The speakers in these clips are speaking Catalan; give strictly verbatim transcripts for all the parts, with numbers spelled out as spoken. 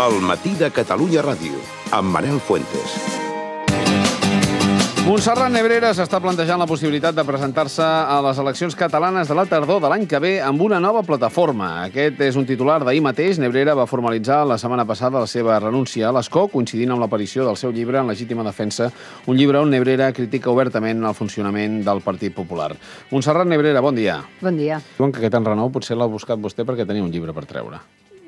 El matí de Catalunya Ràdio, amb Manel Fuentes. Montserrat Nebrera s'està plantejant la possibilitat de presentar-se a les eleccions catalanes de la tardor de l'any que ve amb una nova plataforma. Aquest és un titular d'ahir mateix. Nebrera va formalitzar la setmana passada la seva renúncia a l'escó, coincidint amb l'aparició del seu llibre En legítima defensa, un llibre on Nebrera critica obertament el funcionament del Partit Popular. Montserrat Nebrera, bon dia. Bon dia. Diuen que aquest enrenou potser l'ha buscat vostè perquè tenia un llibre per treure.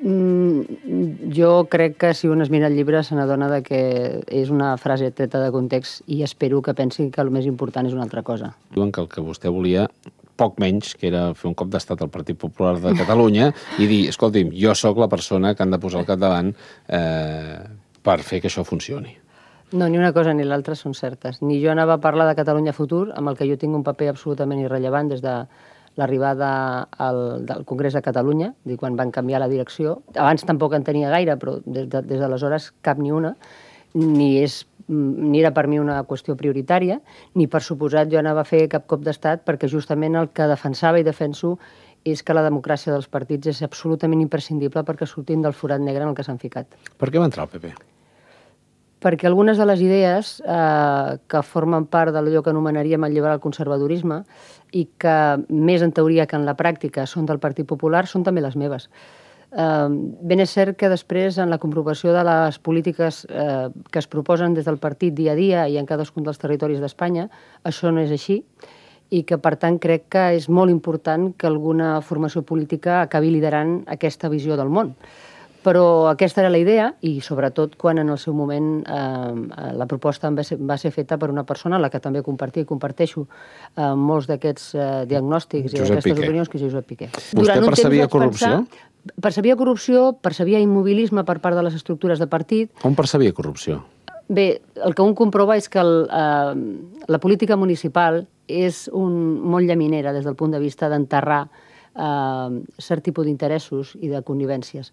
Mm, jo crec que si un es mira el llibre se n'adona que és una frase treta de context i espero que pensi que el més important és una altra cosa. Diuen que el que vostè volia poc menys, que era fer un cop d'estat al Partit Popular de Catalunya i dir, escolti'm, jo sóc la persona que han de posar al capdavant eh, per fer que això funcioni. No, ni una cosa ni l'altra són certes. Ni jo anava a parlar de Catalunya Futur, amb el que jo tinc un paper absolutament irrellevant des de l'arribada al, del Congrés de Catalunya, quan van canviar la direcció. Abans tampoc en tenia gaire, però des de, des d'aleshores cap ni una. Ni, és, ni era per mi una qüestió prioritària, ni per suposat jo anava a fer cap cop d'estat, perquè justament el que defensava i defenso és que la democràcia dels partits és absolutament imprescindible perquè sortim del forat negre en el que s'han ficat. Per què va entrar el P P? Perquè algunes de les idees eh, que formen part d'allò que anomenaríem el liberal conservadorisme i que més en teoria que en la pràctica són del Partit Popular són també les meves. Eh, ben és cert que després, en la comprovació de les polítiques eh, que es proposen des del partit dia a dia i en cadascun dels territoris d'Espanya, això no és així i que, per tant, crec que és molt important que alguna formació política acabi liderant aquesta visió del món. Però aquesta era la idea i, sobretot, quan en el seu moment eh, la proposta va ser, va ser feta per una persona, la que també compartia i comparteixo eh, molts d'aquests eh, diagnòstics i d'aquestes opinions, que és Josep Piqué. Vostè percebia corrupció? Pensar, percebia corrupció, percebia immobilisme per part de les estructures de partit. On percebia corrupció? Bé, el que un comprova és que el, eh, la política municipal és un, molt llaminera des del punt de vista d'enterrar eh, cert tipus d'interessos i de connivències.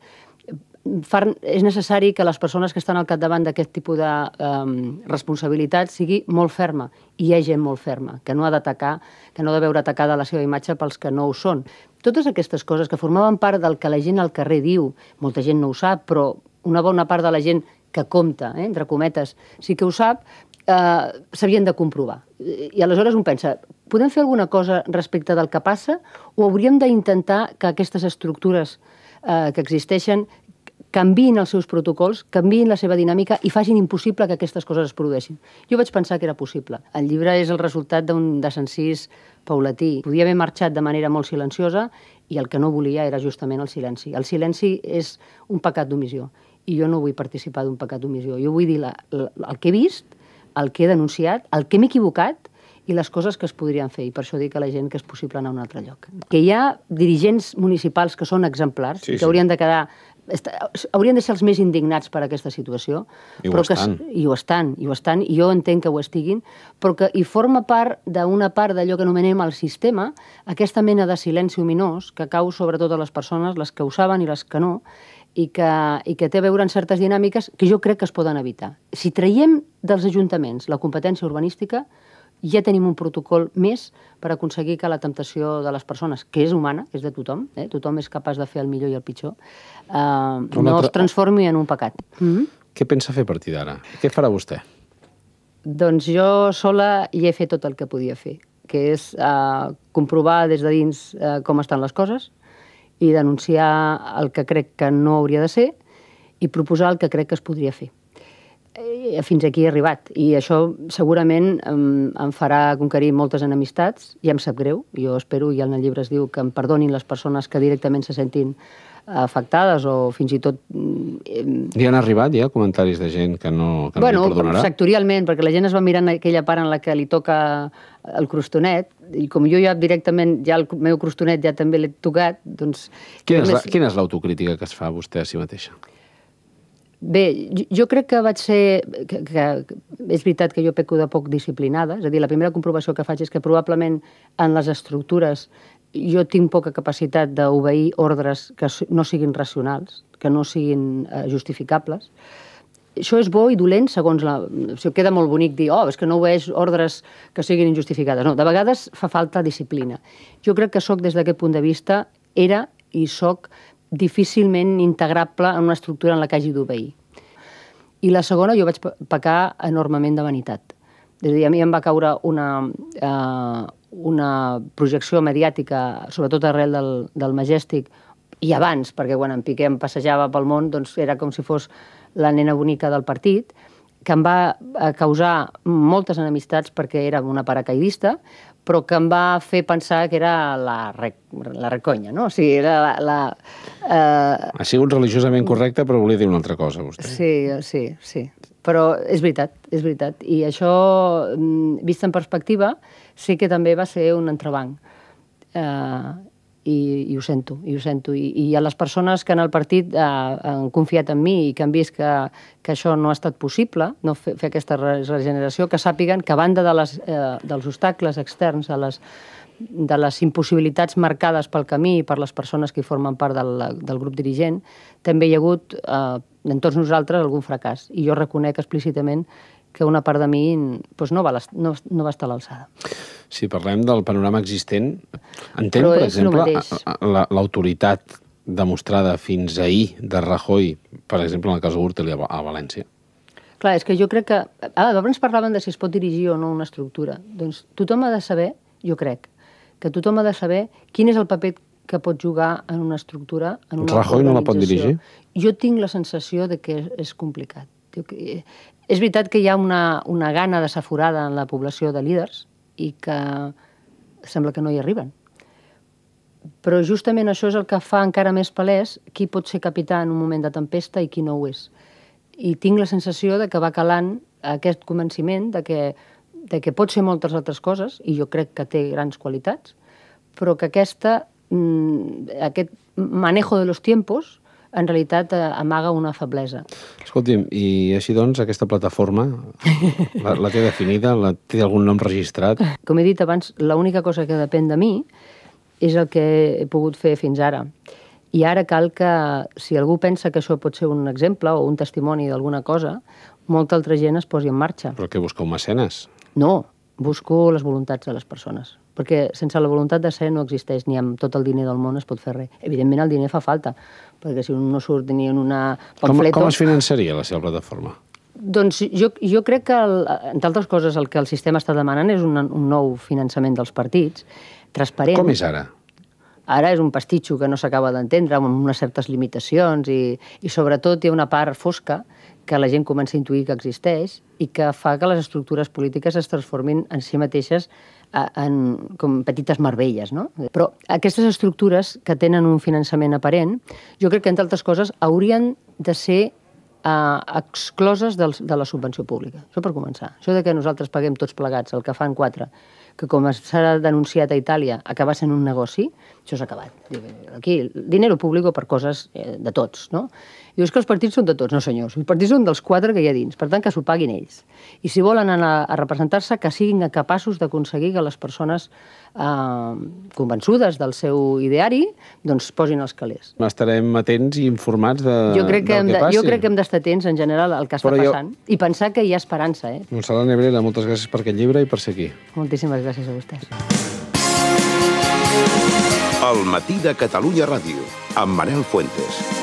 És necessari que les persones que estan al capdavant d'aquest tipus de um, responsabilitat sigui molt ferma, i hi ha gent molt ferma, que no ha d'atacar, que no ha de veure atacada la seva imatge pels que no ho són. Totes aquestes coses que formaven part del que la gent al carrer diu, molta gent no ho sap, però una bona part de la gent que compta, eh, entre cometes, sí que ho sap, eh, s'havien de comprovar. I aleshores un pensa, podem fer alguna cosa respecte del que passa o hauríem d'intentar que aquestes estructures eh, que existeixen canviïn els seus protocols, canviïn la seva dinàmica i facin impossible que aquestes coses es produeixin. Jo vaig pensar que era possible. El llibre és el resultat d'un desencís paulatí. Podia haver marxat de manera molt silenciosa i el que no volia era justament el silenci. El silenci és un pecat d'omissió i jo no vull participar d'un pecat d'omissió. Jo vull dir la, la, el que he vist, el que he denunciat, el que m'he equivocat i les coses que es podrien fer. I per això dic a la gent que és possible anar a un altre lloc. Que hi ha dirigents municipals que són exemplars, sí, que haurien de quedar... haurien de ser els més indignats per aquesta situació. I ho estan. I ho estan, i ho estan, i jo entenc que ho estiguin, però que hi forma part d'una part d'allò que anomenem el sistema, aquesta mena de silenci ominós que cau sobre totes les persones, les que ho saben i les que no, i que, i que té a veure en certes dinàmiques que jo crec que es poden evitar. Si traiem dels ajuntaments la competència urbanística, ja tenim un protocol més per aconseguir que la temptació de les persones, que és humana, és de tothom, eh? Tothom és capaç de fer el millor i el pitjor, eh, no es transformi en un pecat. Mm-hmm. Què pensa fer a partir d'ara? Què farà vostè? Doncs jo sola hi he fet tot el que podia fer, que és eh, comprovar des de dins eh, com estan les coses i denunciar el que crec que no hauria de ser i proposar el que crec que es podria fer. Fins aquí he arribat i això segurament em, em farà conquerir moltes enemistats i em sap greu, jo espero, i en el llibre es diu que em perdonin les persones que directament se sentin afectades o fins i tot... Li han arribat ja comentaris de gent que no, que no bueno, li perdonarà? Sectorialment, perquè la gent es va mirant aquella part en la que li toca el crostonet i com jo ja directament, ja el meu crostonet ja també l'he tocat, doncs... Quina és, la, quina és l'autocrítica que es fa vostè a si mateixa? Bé, jo crec que vaig ser... Que, que és veritat que jo peco de poc disciplinada, és a dir, la primera comprovació que faig és que probablement en les estructures jo tinc poca capacitat d'obeir ordres que no siguin racionals, que no siguin eh, justificables. Això és bo i dolent segons la... O sigui, queda molt bonic dir, oh, és que no obeeix ordres que siguin injustificades. No, de vegades fa falta disciplina. Jo crec que soc, des d'aquest punt de vista, era i soc difícilment integrable en una estructura en la que hagi d'obeir. I la segona, jo vaig pecar enormement de vanitat. És a dir, a mi em va caure una, eh, una projecció mediàtica, sobretot arrel del, del Majestic, i abans, perquè quan en Piqué em passejava pel món, doncs era com si fos la nena bonica del partit, que em va causar moltes enemistats perquè era una paracaidista, però que em va fer pensar que era la, rec, la reconya, no? O sigui, era la... la eh... Ha sigut religiosament correcte, però volia dir una altra cosa, vostè. Sí, sí, sí. Però és veritat, és veritat. I això, vist en perspectiva, sí que també va ser un entrebanc. Eh, i, i ho sento, i ho sento. I, i a les persones que en el partit eh, han confiat en mi i que han vist que, que això no ha estat possible, no fer, fer aquesta regeneració, que sàpiguen que a banda de les, eh, dels obstacles externs, de les, de les impossibilitats marcades pel camí i per les persones que hi formen part del, del grup dirigent, també hi ha hagut, eh, en tots nosaltres, algun fracàs. I jo reconec explícitament que una part de mi doncs, no, va, no, no va estar a l'alçada. Si parlem del panorama existent, entenc, per exemple, l'autoritat demostrada fins ahir de Rajoy, per exemple, en el cas de Gürtel a València? Clar, és que jo crec que... Ah, abans parlaven de si es pot dirigir o no una estructura. Doncs tothom ha de saber, jo crec, que tothom ha de saber quin és el paper que pot jugar en una estructura, en una Rajoy no la pot dirigir? Jo tinc la sensació de que és complicat. És veritat que hi ha una, una gana desaforada en la població de líders i que sembla que no hi arriben. Però justament això és el que fa encara més palès qui pot ser capità en un moment de tempesta i qui no ho és. I tinc la sensació de que va calant aquest convenciment de que, de que pot ser moltes altres coses, i jo crec que té grans qualitats, però que aquesta, aquest manejo de los tiempos en realitat amaga una feblesa. Escolti'm, i així doncs aquesta plataforma la, la té definida? La té algun nom registrat? Com he dit abans, l'única cosa que depèn de mi és el que he pogut fer fins ara. I ara cal que, si algú pensa que això pot ser un exemple o un testimoni d'alguna cosa, molta altra gent es posi en marxa. Però què busca, un mecenes? No, busco les voluntats de les persones. Perquè sense la voluntat de ser no existeix, ni amb tot el diner del món es pot fer res. Evidentment el diner fa falta, perquè si un no surt ni en una pamfleto... Com, com es finançaria la seva plataforma? Doncs jo, jo crec que, el, entre altres coses, el que el sistema està demanant és un, un nou finançament dels partits, transparent. Com és ara? Ara és un pastitxo que no s'acaba d'entendre, amb unes certes limitacions, i, i sobretot hi ha una part fosca que la gent comença a intuir que existeix i que fa que les estructures polítiques es transformin en si mateixes en com petites meravelles, no? Però aquestes estructures que tenen un finançament aparent, jo crec que, entre altres coses, haurien de ser uh, excloses del, de la subvenció pública. Això per començar. Això de que nosaltres paguem tots plegats el que fan quatre, que com s'ha denunciat a Itàlia acaba sent un negoci, això s'ha acabat. Aquí, dinero públic per coses de tots, no? Dius que els partits són de tots, no senyors. Els partits són dels quatre que hi ha dins, per tant que s'ho paguin ells. I si volen anar a representar-se, que siguin capaços d'aconseguir que les persones eh, convençudes del seu ideari doncs posin els calés. Estarem atents i informats de, jo crec que del que de, passi. Jo crec que hem d'estar atents en general al que està Però passant jo... i pensar que hi ha esperança. Eh? Montserrat Nebrera, moltes gràcies per aquest llibre i per ser aquí. Moltíssimes gràcies a vostès. El matí de Catalunya Ràdio, amb Manel Fuentes.